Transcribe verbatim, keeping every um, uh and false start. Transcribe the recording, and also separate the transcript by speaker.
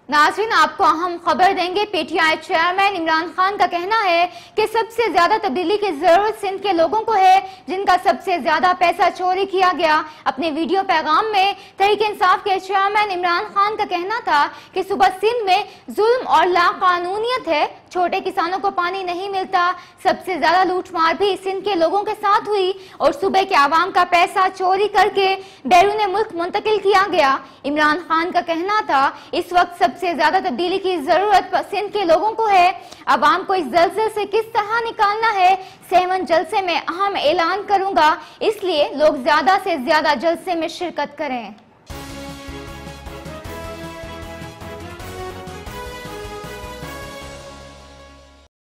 Speaker 1: नाज़रीन, आपको अहम खबर देंगे। पीटीआई चेयरमैन इमरान खान का कहना है कि सबसे ज्यादा तब्दीली की जरूरत सिंध के लोगों को है, जिनका सबसे ज्यादा पैसा चोरी किया गया। अपने वीडियो पैगाम में तहरीक इंसाफ के चेयरमैन इमरान खान का कहना था कि सुबह सिंध में जुल्म और लाकानूनियत है, छोटे किसानों को पानी नहीं मिलता। सबसे ज्यादा लूटमार भी सिंध के लोगों के साथ हुई और सूबे के आवाम का पैसा चोरी करके बैरून मुल्क मुंतकिल किया गया। इमरान खान का कहना था इस वक्त सबसे ज्यादा तब्दीली की जरूरत सिंध के लोगों को है। अवाम को इस जलसे से किस तरह निकालना है, सेवन जलसे में अहम ऐलान करूंगा, इसलिए लोग ज्यादा से ज्यादा जलसे में शिरकत करें।